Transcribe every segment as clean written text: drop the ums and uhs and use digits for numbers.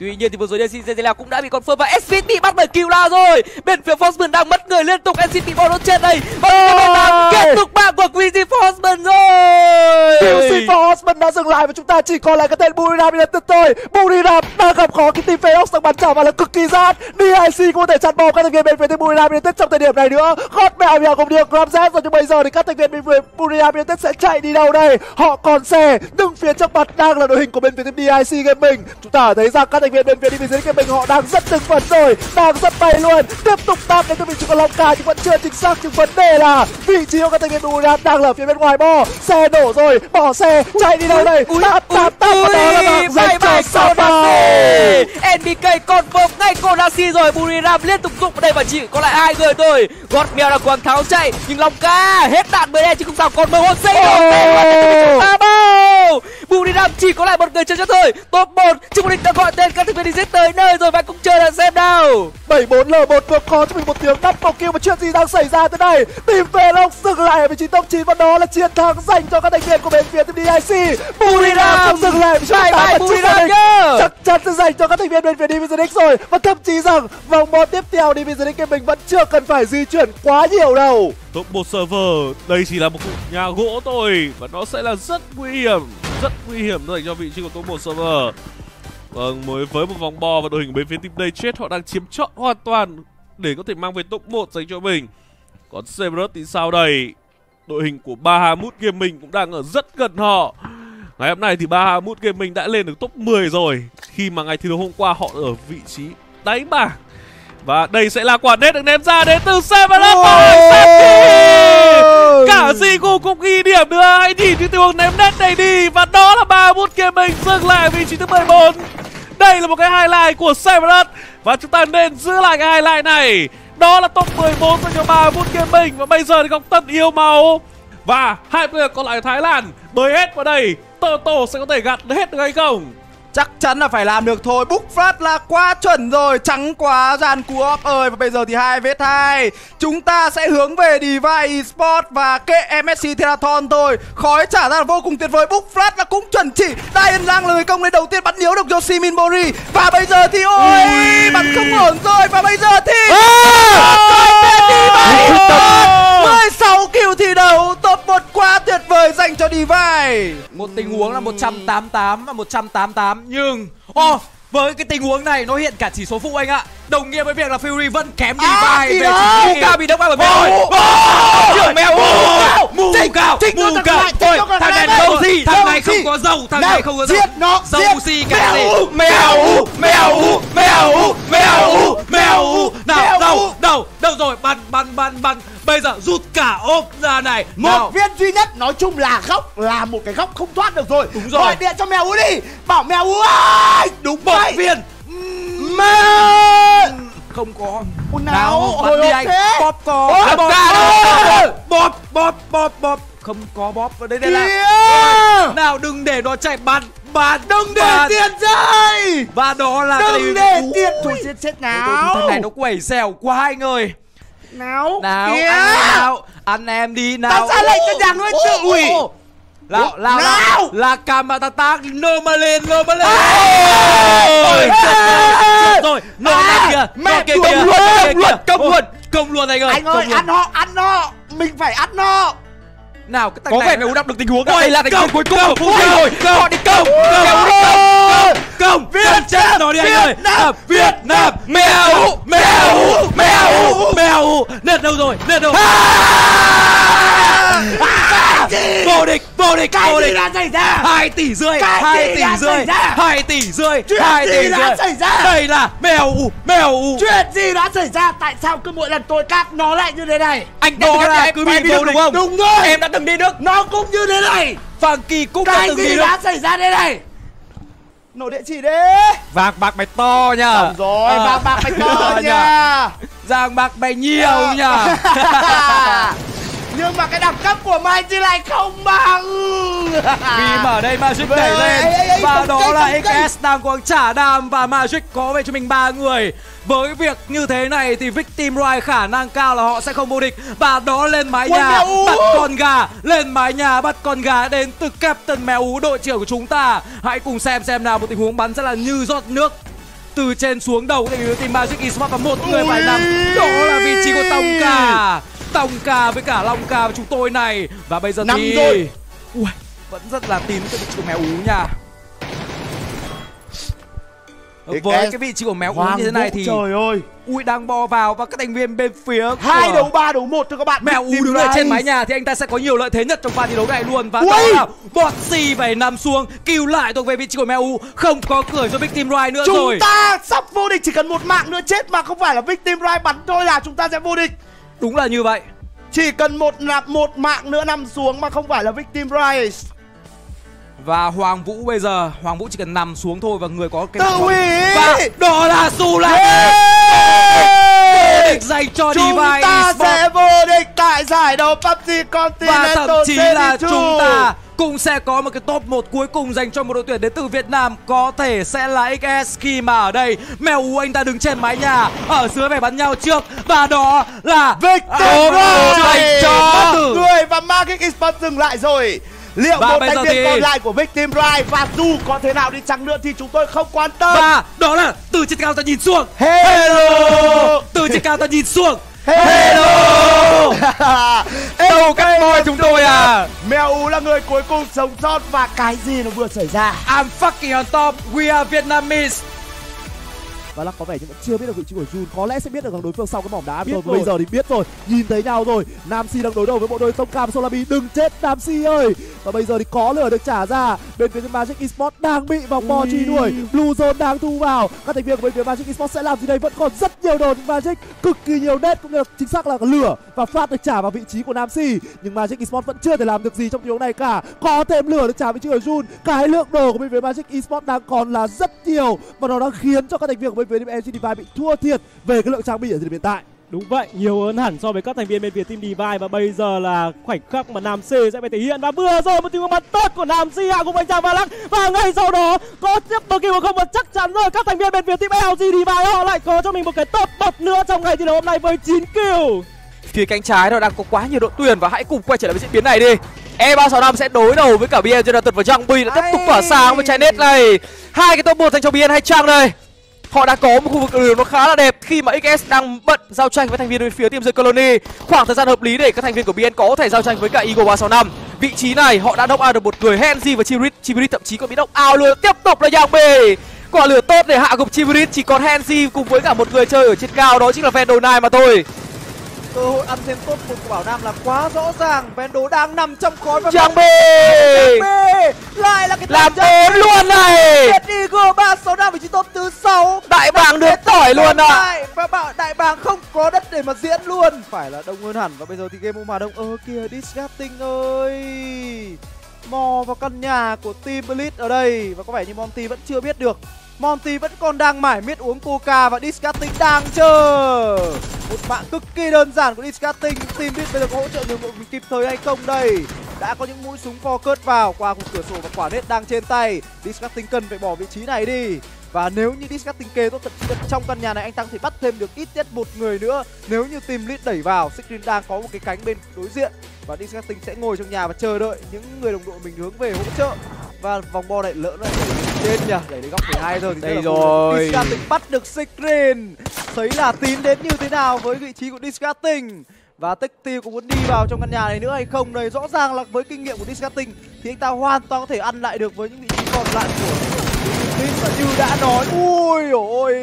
Tuy nhiên thì vừa rồi DCZZL cũng đã bị confirm và SVT bắt bởi Killa rồi. Bên phía Forsman đang mất người liên tục, SVT ball trên đây và kết thúc bảng của QG Forsman rồi. QG Forsman đã dừng lại và chúng ta chỉ còn lại cái tên Buriram United thôi. Buriram đang gặp khó cái team Ferox đang bắn trả và là cực kỳ gian. DIC có thể chặn bom các thành viên bên phía team Buriram United trong thời điểm này nữa. Hot mèo mèo cùng điệp Ramzes rồi, nhưng bây giờ thì các thành viên bên phía Buriram United sẽ chạy đi đâu đây? Họ còn xe nhưng phía trước mặt đang là đội hình của bên phía team DIC Gaming. Chúng ta thấy rằng các thành viên bên phía Division Gaming họ đang rất hưng phấn rồi, đang rất bay luôn, tiếp tục tap đến từ vị trí của Long Ca nhưng vẫn chưa chính xác. Nhưng vấn đề là vị trí của các thành viên Buriram đang là phía bên ngoài bo. Xe nổ rồi, bỏ xe chạy đi đâu đây? Tap và đó là bảng dành cho Sapa. NBK confirm ngay Konasi rồi. Buriram liên tục dụng vào đây và chỉ có lại 2 người thôi. Godmel là quảng tháo chạy nhưng Long Ca hết đạn mới đen chứ không sao, còn MHC đâu. Buriram chỉ có lại một người chơi cho thôi. Top 1 Trung Địch đã gọi tên các thành viên đi giết tới nơi rồi và cũng chờ là xem nào. 74L1 ngược khó cho mình một tiếng double kill, mà chuyện gì đang xảy ra thế này? Team Ferox dừng lại ở vị trí top 9 và đó là chiến thắng dành cho các thành viên của bên phía team DIC. Buriram không dừng lại vị trí top 8 Buriram chắc chắn sẽ dành cho các thành viên bên phía Division X rồi, và thậm chí rằng vòng bot tiếp theo Division X mình vẫn chưa cần phải di chuyển quá nhiều đâu. Top 1 server, đây chỉ là một nhà gỗ thôi và nó sẽ là rất nguy hiểm dành cho vị trí của top 1 server. Vâng, với một vòng bo và đội hình bên phía team Day chết, họ đang chiếm trọn hoàn toàn để có thể mang về top 1 dành cho mình. Còn Severus thì sao đây? Đội hình của Bahamut Gaming cũng đang ở rất gần họ. Ngày hôm nay thì Bahamut Gaming đã lên được top 10 rồi, khi mà ngày thi đấu hôm qua họ ở vị trí đáy bảng. Và đây sẽ là quả nét được ném ra đến từ Severus. Cả Zigu cũng ghi điểm nữa. Hãy nhìn cái tình huống ném nét này đi. Và đó là Bahamut Gaming dừng lại vị trí thứ 14. Đây là một cái highlight của Severus và chúng ta nên giữ lại cái highlight này. Đó là top 14 dành cho Bahamut Gaming. Và bây giờ thì Ngọc Tân yêu màu và hai player còn lại Thái Lan bơi hết vào đây. Toto sẽ có thể gặt hết được hay không? Chắc chắn là phải làm được thôi. Búc phát là quá chuẩn rồi, trắng quá dàn cú ơi. Và bây giờ thì 2vs2 chúng ta sẽ hướng về Divide Esports và MSC Theraton thôi. Khói trả ra là vô cùng tuyệt vời. Búc phát là cũng chuẩn chỉ. Dian Lang là người công lên đầu tiên bắn yếu được Yoshimin Mori. Và bây giờ thì ôi bắn không ổn rồi. Và bây giờ thì 16 kill thi đấu, top 1 quá tuyệt vời dành cho Divide. Một tình huống là 188 và 188 nhưng với cái tình huống này nó hiện cả chỉ số phụ anh ạ. Đồng nghĩa với việc là Fury vẫn kém Divide về chỉ số. Muka bị đóng băng bởi Mèo. Trưởng Mèo. Mù cao. Thôi, thằng này dâu gì? Thằng này không có dâu, thằng này không có dâu. Giết nó. Dâu gì cái gì? Mèo. Đâu rồi? Bắn. Bây giờ rút cả ốp ra này. Một viên duy nhất, nói chung là góc, là một cái góc không thoát được rồi. Đúng rồi. Gọi điện cho Mèo Ú đi, bảo Mèo Ú ơi. Đúng vậy. Viên. Không có. Nào, bắn đi anh. Bóp có. Bóp. Không có bóp ở đây là. Nào đừng để nó chạy bắn. Đừng để tiền rơi. Và đó là đừng để tiền. Thôi chết nào. Thằng này nó quẩy xèo quá anh ơi. Nào Ăn em đi nào. tao ra lệnh cho nhà nuôi tự ủy. Là cam mà ta nơ mà lên. Rồi nó kìa. Mẹ Công luôn anh ơi. Anh ơi, ăn nó. Mình phải ăn nó. Nào cái thằng Có này vẻ Mèo Ú đắp được tình huống. đây là tình huống cuối cùng của Fury rồi. Họ đi công. Việt chết nó đi anh ơi. Việt Nam. Mèo. Nét đâu rồi? Vô địch. Cái gì đã xảy ra? 2 tỷ rưỡi. Chuyện gì đã xảy ra? Đây là Mèo Ú. Chuyện gì đã xảy ra? Tại sao cứ mỗi lần tôi cắt nó lại như thế này? Anh đó là cứ bị vô địch không? Đúng rồi. Em đã từng đi Đức. Nó cũng như thế này. Phàng Kỳ cũng đã Cái từng đi gì Đức. đã xảy ra đây này? Nổ địa chỉ đi. Vàng bạc mày to nha. Đúng rồi, vàng bạc mày to nha. Vàng bạc mày nhiều nha. Nhưng mà cái đẳng cấp của mày thì lại không bằng. Vì mà ở đây Magic đẩy lên. Và đó là XS đang cố trả đam. Và Magic có về cho mình 3 người. Với việc như thế này thì Victim Ride khả năng cao là họ sẽ không vô địch. Và đó lên mái nhà bắt con gà. Lên mái nhà bắt con gà đến từ Captain Mèo Ú, đội trưởng của chúng ta. Hãy cùng xem nào một tình huống bắn sẽ là như giọt nước. từ trên xuống đầu thì team Magic Esports và một người phải nằm, đó là vị trí của Tông Ca với cả Long Ca của chúng tôi này. Và bây giờ thì rồi. ui, vẫn rất là tín cái vị trí của Mèo Ú nha. Với cái vị trí của Mèo Ú như thế này thì trời ơi, ui đang bò vào và các thành viên bên phía 2 đấu 3 đấu 1 cho các bạn. Mèo Ú đứng ở trên mái nhà thì anh ta sẽ có nhiều lợi thế nhất trong pha thi đấu này luôn. Và đó là Boxy phải nằm xuống cứu lại thuộc về vị trí của Mèo Ú. Không có cửa cho Big Team Ride nữa rồi. Chúng ta sắp vô địch, chỉ cần một mạng nữa chết mà không phải là Big Team Ride bắn thôi là chúng ta sẽ vô địch. Đúng là như vậy. Chỉ cần một mạng nữa nằm xuống mà không phải là Big Team Ride. Và Hoàng Vũ bây giờ, Hoàng Vũ chỉ cần nằm xuống thôi và người có cái tự hủy. Và đó là Sulak vô địch dành cho Chúng Divine ta Esports. sẽ vô địch tại giải đấu PUBG Continental. Và thậm chí là chúng ta cũng sẽ có một cái top 1 cuối cùng dành cho một đội tuyển đến từ Việt Nam. Có thể sẽ là XS khi mà ở đây Mèo Ú anh ta đứng trên mái nhà, ở dưới phải bắn nhau trước. Và đó là Victor dành cho người và Magic Esports dừng lại rồi. Liệu và một bây thành giờ viên thì còn lại của Big Team Ride và dù có thế nào đi chăng nữa thì chúng tôi không quan tâm. và đó là từ trên cao ta nhìn xuống. Hello. Từ trên cao ta nhìn xuống. Hello. Đâu cắt boy chúng tôi à. Mèo Ú là người cuối cùng sống sót và cái gì nó vừa xảy ra. I'm fucking on top. We are Vietnamese. Và Lắc có vẻ như vẫn chưa biết được vị trí của Jun. Có lẽ sẽ biết được đối phương sau cái mỏm đá rồi. Bây giờ thì biết rồi, nhìn thấy nhau rồi. Nam Si đang đối đầu với bộ đôi Tông Cam Solabi. Đừng chết Nam Si ơi. Và bây giờ thì có lửa được trả ra. Bên phía Magic Esports đang bị vòng bo truy đuổi. Blue Zone đang thu vào. Các thành viên của bên phía Magic Esports sẽ làm gì đây? Vẫn còn rất nhiều đồ. Magic cực kỳ nhiều net, cũng như là chính xác là lửa và phát được trả vào vị trí của Nam Si. Nhưng Magic Esports vẫn chưa thể làm được gì trong tình huống này cả. Có thêm lửa được trả vị trí của Jun. Cái lượng đồ của bên phía Magic Esports đang còn là rất nhiều và nó đang khiến cho các thành viên của bên phía MG Divine bị thua thiệt về cái lượng trang bị ở thời điểm hiện tại. Đúng vậy, nhiều hơn hẳn so với các thành viên bên phía team Divine. Và bây giờ là khoảnh khắc mà Nam C sẽ phải thể hiện. Và vừa rồi một tình huống bắn tốt của Nam C hạ cùng anh chàng Valak. Và ngay sau đó có tiếp tục kỳ không, và chắc chắn rồi các thành viên bên phía team LG Divine họ lại có cho mình một cái top 1 nữa trong ngày thi đấu hôm nay với 9 kill. Phía cánh trái nó đang có quá nhiều đội tuyển và hãy cùng quay trở lại với diễn biến này đi. E365 sẽ đối đầu với cả BN United và Jungbi đã tiếp tục tỏa sáng với trái net này. Hai cái top 1 dành cho BN hay Trang đây. Họ đã có một khu vực đường nó khá là đẹp khi mà XS đang bận giao tranh với thành viên bên phía team The Colony. Khoảng thời gian hợp lý để các thành viên của BN có thể giao tranh với cả Eagle 365. Vị trí này họ đã knock out được một người, Henry và Chibirit thậm chí còn bị knock out luôn. Tiếp tục là Yangbi. Quả lửa tốt để hạ gục Chibirit, chỉ còn Henry cùng với cả một người chơi ở trên cao, đó chính là Vendor9 mà thôi. Cơ hội ăn thêm top 1 của Bảo Nam là quá rõ ràng. Vendo đang nằm trong khói và Trang B lại là cái làm 4 luôn này. Eagle 365 vị trí top thứ 6. Đại bàng được tỏi luôn ạ. Và bảo Đại bàng không có đất để mà diễn luôn. Phải là đông hơn hẳn. Và bây giờ thì game mà đông kìa, Disgusting ơi, mò vào căn nhà của team Elite ở đây. Và có vẻ như Monty vẫn chưa biết được. Monty vẫn còn đang mải miết uống coca và Disgusting đang chờ. Một mạng cực kỳ đơn giản của Disgusting. Team biết bây giờ có hỗ trợ đường bộ kịp thời hay không đây. Đã có những mũi súng focus vào qua khung cửa sổ và quả nết đang trên tay. Disgusting cần phải bỏ vị trí này đi. Và nếu như Disgusting kê tốt, thậm chí trong căn nhà này anh ta có thể bắt thêm được ít nhất một người nữa. Nếu như team Lead đẩy vào, Sigrin đang có một cái cánh bên đối diện. Và Disgusting sẽ ngồi trong nhà và chờ đợi những người đồng đội mình hướng về hỗ trợ. Và vòng bo này lỡ nó trên nhỉ, đẩy đến góc 12 rồi thì đây rồi. Disgusting bắt được Sigrin. Thấy là Tín đến như thế nào với vị trí của Disgusting. Và Techtil có muốn đi vào trong căn nhà này nữa hay không đây? Rõ ràng là với kinh nghiệm của Disgusting thì anh ta hoàn toàn có thể ăn lại được với những vị trí còn lại của Tín. Và như đã nói, ui ôi,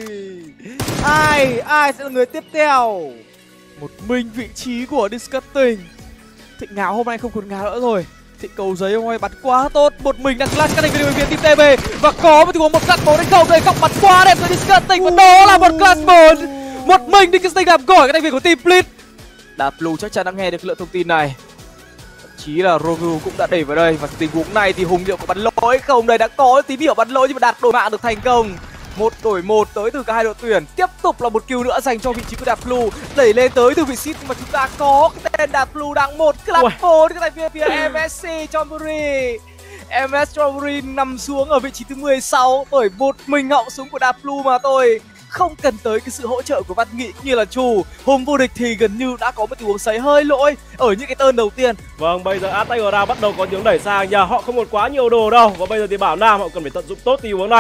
ai sẽ là người tiếp theo? Một mình vị trí của Disgusting. Thịnh Ngáo hôm nay không còn ngáo nữa rồi. Thịnh Cầu Giấy hôm nay bắn quá tốt, một mình đang clash các thành viên bên phía team TB. Và có một tình huống một clash 4 hay không đây, không bắn quá đẹp rồi Disgusting. Và đó là một clash 4. Một mình Disgusting làm gọi các thành viên của team Split. Đạp Blue chắc chắn đã nghe được lượng thông tin này. Thậm chí là Rogu cũng đã đẩy vào đây. Và tình huống này thì Hùng liệu có bắn lỗi hay không? Đây đã có tín hiệu bắn lỗi nhưng mà Đạt đổi mạng được thành công. 1 đổi 1 tới từ cả hai đội tuyển. Tiếp tục là một kill nữa dành cho vị trí của Đạt Blue. Đẩy lên tới từ vị trí mà chúng ta có cái tên Đạt Blue đang 1 clash 4 cái thành viên phía MSC Strawberry. MS Strawberry nằm xuống ở vị trí thứ 16 bởi một mình họng súng của Đạt Blue mà thôi. Không cần tới cái sự hỗ trợ của Văn Nghị cũng như là Trù. Hôm vô địch thì gần như đã có một tình huống sấy hơi lỗi ở những cái turn đầu tiên. Vâng, bây giờ Attack Ground bắt đầu có tiếng đẩy sang nha. Họ không còn quá nhiều đồ đâu. Và bây giờ thì Bảo Nam họ cần phải tận dụng tốt tình huống này.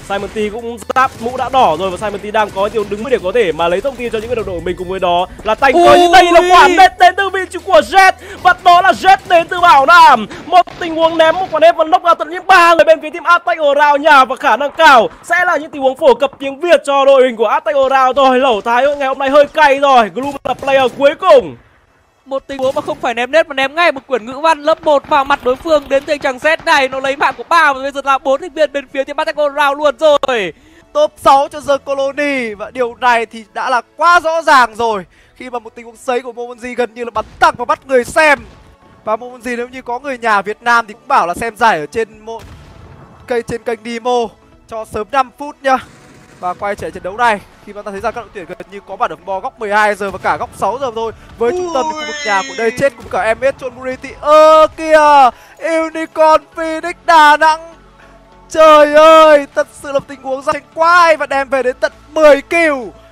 Simon T cũng giáp mũ đã đỏ rồi và Simon T đang có điều đứng để có thể mà lấy thông tin cho những người đồng đội của mình. Cùng với đó là Thành Khôi, nhưng đây là quả nét đến từ vị trí của Jet và đó là Jet đến từ Bảo Nam. Một tình huống ném một quả ném và knock out tận những 3 người bên phía team Attack Around nhà, và khả năng cao sẽ là những tình huống phổ cập tiếng Việt cho đội hình của Attack Around rồi. Lẩu Thái ngày hôm nay hơi cay rồi. Gloom là player cuối cùng. Một tình huống mà không phải ném nét mà ném ngay một quyển ngữ văn lớp 1 vào mặt đối phương đến từ anh chàng Z này. Nó lấy mạng của 3 và bây giờ là 4 thành viên bên phía team Attack Around luôn rồi. Top 6 cho The Colony, và điều này thì đã là quá rõ ràng rồi khi mà một tình huống sấy của Momonji gần như là bắn thẳng vào mắt người xem. Và Momonji nếu như có người nhà Việt Nam thì cũng bảo là xem giải ở trên trên kênh Demo cho sớm 5 phút nhá. Và quay trở lại trận đấu này khi mà ta thấy rằng các đội tuyển gần như có bản được bò góc 12 giờ và cả góc 6 giờ thôi, với trung tâm khu vực nhà của đây chết cũng cả MS Chon Muriti. Kìa Unicorn Phoenix Đà Nẵng. Trời ơi, thật sự là tình huống rất quá hay và đem về đến tận 10 kill.